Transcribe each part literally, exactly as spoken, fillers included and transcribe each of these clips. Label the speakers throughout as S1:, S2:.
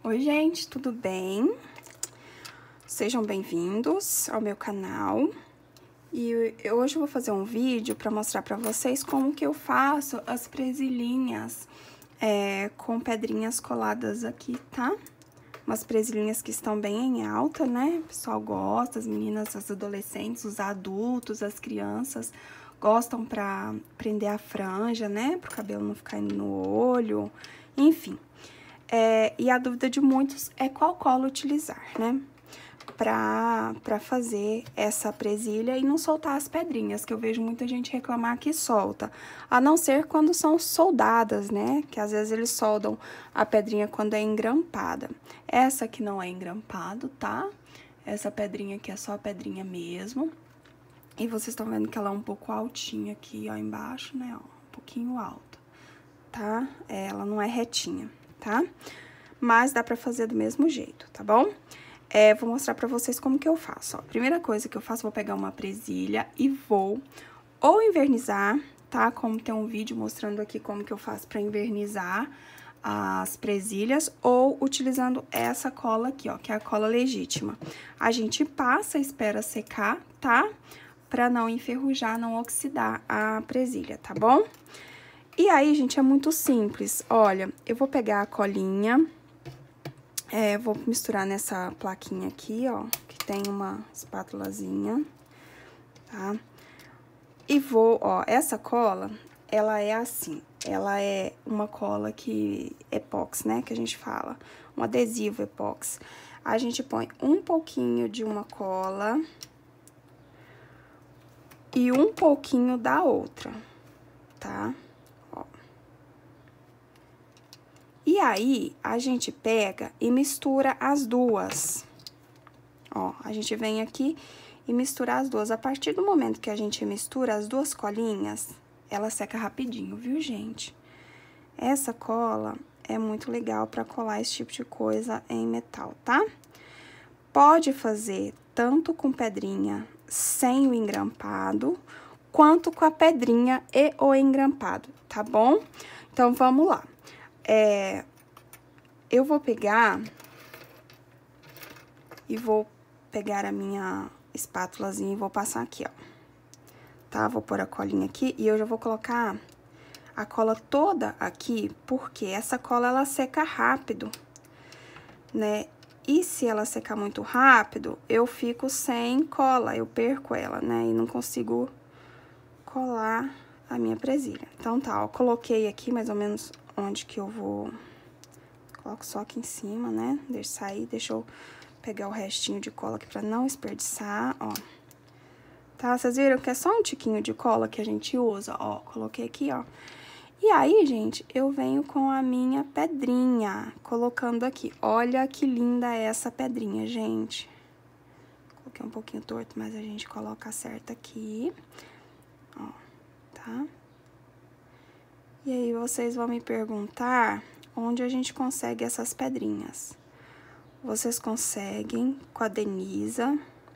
S1: Oi, gente, tudo bem? Sejam bem-vindos ao meu canal. E eu, hoje eu vou fazer um vídeo para mostrar para vocês como que eu faço as presilhinhas é, com pedrinhas coladas aqui, tá? Umas presilhinhas que estão bem em alta, né? O pessoal gosta, as meninas, as adolescentes, os adultos, as crianças gostam para prender a franja, né? Para o cabelo não ficar indo no olho, enfim. É, e a dúvida de muitos é qual cola utilizar, né? Pra, pra fazer essa presilha e não soltar as pedrinhas, que eu vejo muita gente reclamar que solta. A não ser quando são soldadas, né? Que às vezes eles soldam a pedrinha quando é engrampada. Essa aqui não é engrampado, tá? Essa pedrinha aqui é só a pedrinha mesmo. E vocês estão vendo que ela é um pouco altinha aqui, ó, embaixo, né? Ó, um pouquinho alta, tá? Ela não é retinha, tá? Mas dá pra fazer do mesmo jeito, tá bom? É, vou mostrar pra vocês como que eu faço, ó. Primeira coisa que eu faço, vou pegar uma presilha e vou ou invernizar, tá? Como tem um vídeo mostrando aqui como que eu faço pra invernizar as presilhas, ou utilizando essa cola aqui, ó, que é a cola legítima. A gente passa, espera secar, tá? Pra não enferrujar, não oxidar a presilha, tá bom? E aí, gente, é muito simples. Olha, eu vou pegar a colinha, é, vou misturar nessa plaquinha aqui, ó, que tem uma espátulazinha, tá? E vou, ó, essa cola, ela é assim, ela é uma cola que, epóxi, né, que a gente fala, um adesivo epóxi. A gente põe um pouquinho de uma cola e um pouquinho da outra, tá? E aí, a gente pega e mistura as duas. Ó, a gente vem aqui e mistura as duas. A partir do momento que a gente mistura as duas colinhas, ela seca rapidinho, viu, gente? Essa cola é muito legal pra colar esse tipo de coisa em metal, tá? Pode fazer tanto com pedrinha sem o engrampado, quanto com a pedrinha e o engrampado, tá bom? Então, vamos lá. É, eu vou pegar e vou pegar a minha espátulazinha e vou passar aqui, ó. Tá? Vou pôr a colinha aqui e eu já vou colocar a cola toda aqui, porque essa cola, ela seca rápido, né? E se ela secar muito rápido, eu fico sem cola, eu perco ela, né? E não consigo colar a minha presilha. Então, tá, ó, coloquei aqui mais ou menos onde que eu vou... Coloco só aqui em cima, né? Deixa sair, deixa eu pegar o restinho de cola aqui pra não desperdiçar, ó. Tá? Vocês viram que é só um tiquinho de cola que a gente usa, ó. Coloquei aqui, ó. E aí, gente, eu venho com a minha pedrinha, colocando aqui. Olha que linda essa pedrinha, gente. Coloquei um pouquinho torto, mas a gente coloca certo aqui, ó, tá? E aí, vocês vão me perguntar onde a gente consegue essas pedrinhas. Vocês conseguem com a Denisa,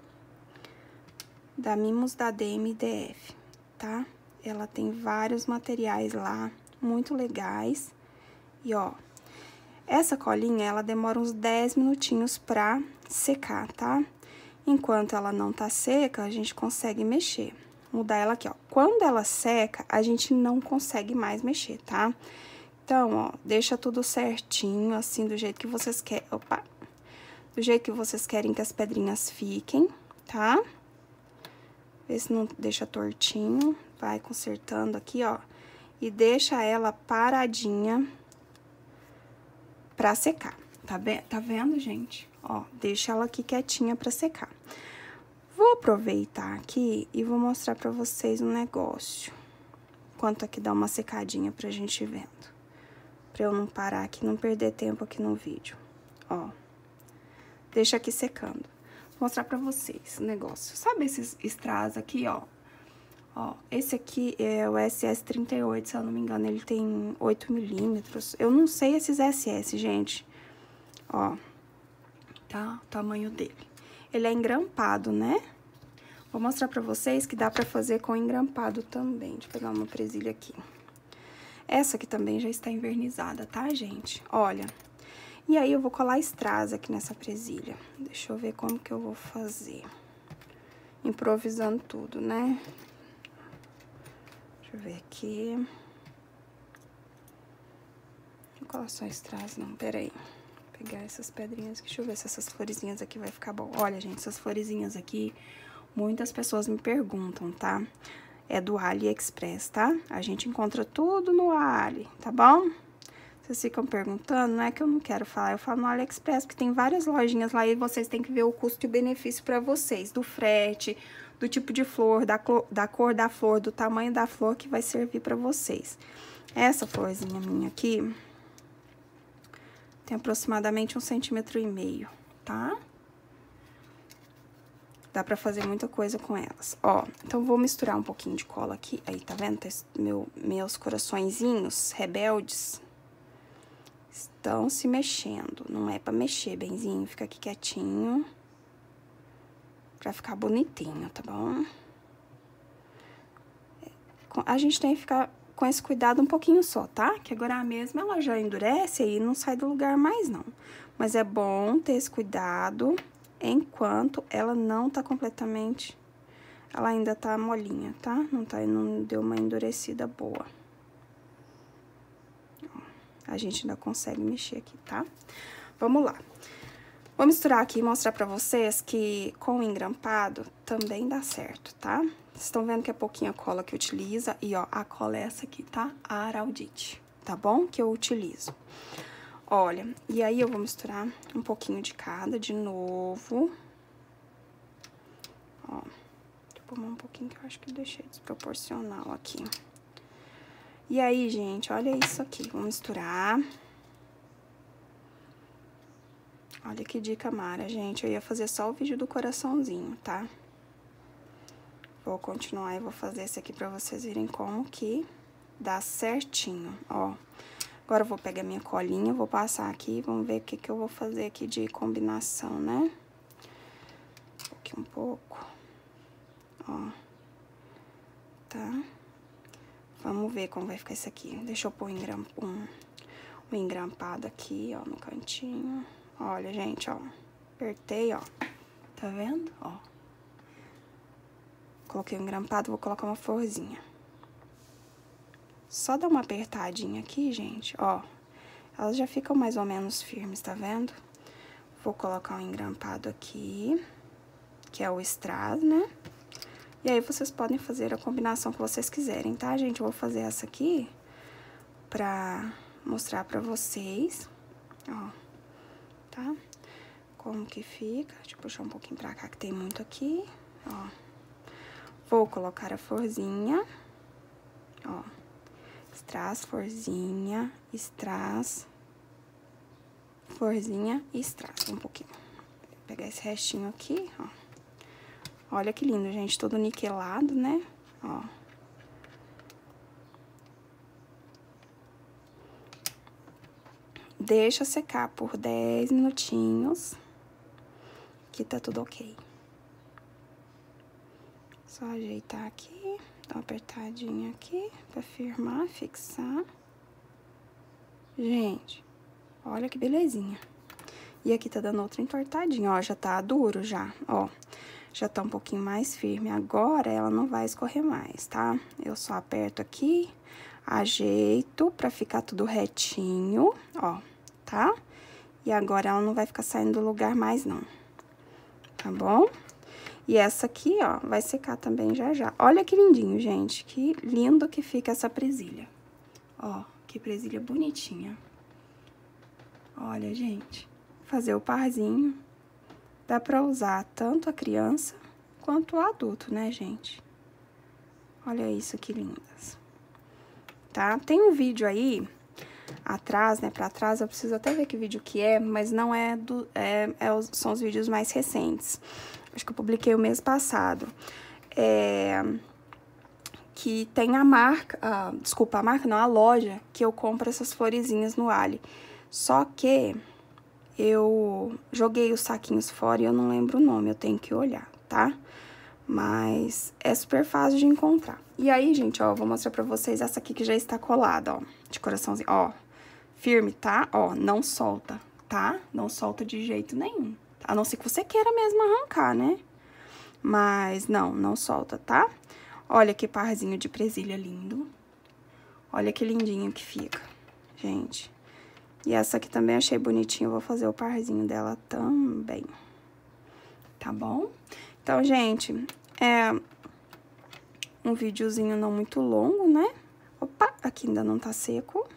S1: da Mimos da D M D F, tá? Ela tem vários materiais lá, muito legais. E, ó, essa colinha, ela demora uns dez minutinhos pra secar, tá? Enquanto ela não tá seca, a gente consegue mexer. Mudar ela aqui, ó. Quando ela seca, a gente não consegue mais mexer, tá? Então, ó, deixa tudo certinho, assim, do jeito que vocês querem... Opa! Do jeito que vocês querem que as pedrinhas fiquem, tá? Vê se não deixa tortinho. Vai consertando aqui, ó. E deixa ela paradinha pra secar. Tá, tá vendo, gente? Ó, deixa ela aqui quietinha pra secar. Vou aproveitar aqui e vou mostrar pra vocês um negócio. Enquanto aqui dá uma secadinha pra gente ir vendo. Pra eu não parar aqui, não perder tempo aqui no vídeo. Ó. Deixa aqui secando. Vou mostrar pra vocês o negócio. Sabe esses strass aqui, ó? Ó, esse aqui é o S S trinta e oito, se eu não me engano, ele tem oito milímetros. Eu não sei esses S S, gente. Ó, tá? O tamanho dele. Ele é engrampado, né? Vou mostrar pra vocês que dá pra fazer com engrampado também. Deixa eu pegar uma presilha aqui. Essa aqui também já está envernizada, tá, gente? Olha, E aí, eu vou colar strass aqui nessa presilha. Deixa eu ver como que eu vou fazer. Improvisando tudo, né? Deixa eu ver aqui. Vou colar só strass, não, peraí. Vou pegar essas pedrinhas aqui, deixa eu ver se essas florezinhas aqui vai ficar bom. Olha, gente, essas florezinhas aqui, muitas pessoas me perguntam, tá? É do AliExpress, tá? A gente encontra tudo no Ali, tá bom? Vocês ficam perguntando, não é que eu não quero falar, eu falo no AliExpress, porque tem várias lojinhas lá e vocês têm que ver o custo e o benefício pra vocês, do frete, do tipo de flor, da, da cor da flor, do tamanho da flor que vai servir pra vocês. Essa florzinha minha aqui tem aproximadamente um centímetro e meio, tá? Dá pra fazer muita coisa com elas. Ó, então vou misturar um pouquinho de cola aqui. Aí, tá vendo? Tá meu, meus coraçõezinhos rebeldes estão se mexendo. Não é pra mexer, benzinho. Fica aqui quietinho. Pra ficar bonitinho, tá bom? A gente tem que ficar com esse cuidado um pouquinho só, tá? Que agora mesmo ela já endurece e não sai do lugar mais, não. Mas é bom ter esse cuidado enquanto ela não tá completamente... Ela ainda tá molinha, tá? Não, tá, não deu uma endurecida boa. A gente ainda consegue mexer aqui, tá? Vamos lá. Vou misturar aqui e mostrar pra vocês que com o engrampado também dá certo, tá? Vocês estão vendo que é pouquinha cola que utiliza. E, ó, a cola é essa aqui, tá? A Araldite, tá bom? Que eu utilizo. Olha, e aí eu vou misturar um pouquinho de cada de novo. Ó, deixa eu pôr um pouquinho que eu acho que eu deixei desproporcional aqui. E aí, gente, olha isso aqui. Vou misturar. Olha que dica mara, gente. Eu ia fazer só o vídeo do coraçãozinho, tá? Vou continuar e vou fazer esse aqui pra vocês verem como que dá certinho, ó. Agora, eu vou pegar minha colinha, vou passar aqui, vamos ver o que que eu vou fazer aqui de combinação, né? Aqui um pouco, ó. Tá? Vamos ver como vai ficar isso aqui. Deixa eu pôr um, um, um engrampado aqui, ó, no cantinho. Olha, gente, ó. Apertei, ó. Tá vendo? Ó. Coloquei um engrampado, vou colocar uma florzinha. Só dar uma apertadinha aqui, gente, ó. Elas já ficam mais ou menos firmes, tá vendo? Vou colocar um engrampado aqui, que é o strass, né? E aí, vocês podem fazer a combinação que vocês quiserem, tá, gente? Eu vou fazer essa aqui pra mostrar pra vocês, ó, tá? Como que fica. Deixa eu puxar um pouquinho pra cá, que tem muito aqui, ó. Vou colocar a florzinha, ó. Strass, florzinha, strass, florzinha e strass, um pouquinho. Vou pegar esse restinho aqui, ó. Olha que lindo, gente, todo niquelado, né? Ó. Deixa secar por dez minutinhos, que tá tudo ok. Só ajeitar aqui, dar uma apertadinha aqui pra firmar, fixar. Gente, olha que belezinha. E aqui tá dando outra entortadinha, ó, já tá duro já, ó. Já tá um pouquinho mais firme. Agora, ela não vai escorrer mais, tá? Eu só aperto aqui, ajeito pra ficar tudo retinho, ó, tá? E agora, ela não vai ficar saindo do lugar mais, não. Tá bom? E essa aqui, ó, vai secar também já já. Olha que lindinho, gente. Que lindo que fica essa presilha. Ó, que presilha bonitinha. Olha, gente. Fazer o parzinho. Dá pra usar tanto a criança quanto o adulto, né, gente? Olha isso, que lindas. Tá? Tem um vídeo aí, atrás, né, pra trás, eu preciso até ver que vídeo que é, mas não é do... É, é os, são os vídeos mais recentes. Acho que eu publiquei o mês passado. É... Que tem a marca... Ah, desculpa, a marca não, a loja que eu compro essas florezinhas no Ali. Só que... eu joguei os saquinhos fora e eu não lembro o nome, eu tenho que olhar, tá? Mas é super fácil de encontrar. E aí, gente, ó, eu vou mostrar pra vocês essa aqui que já está colada, ó, de coraçãozinho, ó. Firme, tá? Ó, não solta. tá? Não solta de jeito nenhum. A não ser que você queira mesmo arrancar, né? Mas não, não solta, tá? Olha que parzinho de presilha lindo. Olha que lindinho que fica, gente. E essa aqui também achei bonitinha, eu vou fazer o parzinho dela também. Tá bom? Então, gente, é um videozinho não muito longo, né? Opa, aqui ainda não tá seco.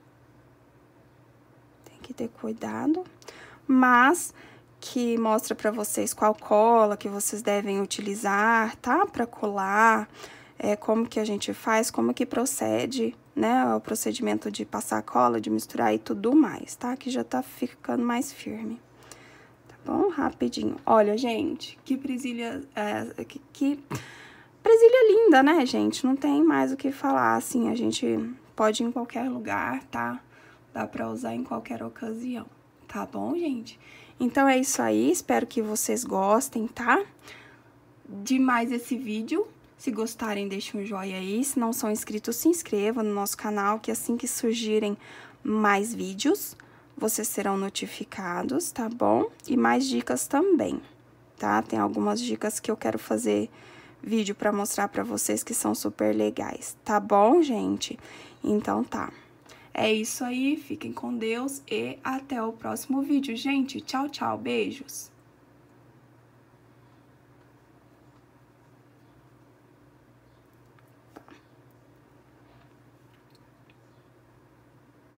S1: Tem que ter cuidado. Mas que mostra pra vocês qual cola que vocês devem utilizar, tá? Pra colar, é, como que a gente faz, como que procede, né? O procedimento de passar a cola, de misturar e tudo mais, tá? Que já tá ficando mais firme. Tá bom? Rapidinho. Olha, gente, que presilha... É, que, que presilha linda, né, gente? Não tem mais o que falar, assim, a gente pode ir em qualquer lugar, tá? Dá pra usar em qualquer ocasião, tá bom, gente? Então, é isso aí, espero que vocês gostem, tá? De mais esse vídeo. Se gostarem, deixem um joinha aí. Se não são inscritos, se inscrevam no nosso canal, que assim que surgirem mais vídeos, vocês serão notificados, tá bom? E mais dicas também, tá? Tem algumas dicas que eu quero fazer vídeo pra mostrar pra vocês que são super legais, tá bom, gente? Então, tá. É isso aí, fiquem com Deus e até o próximo vídeo, gente. Tchau, tchau, beijos!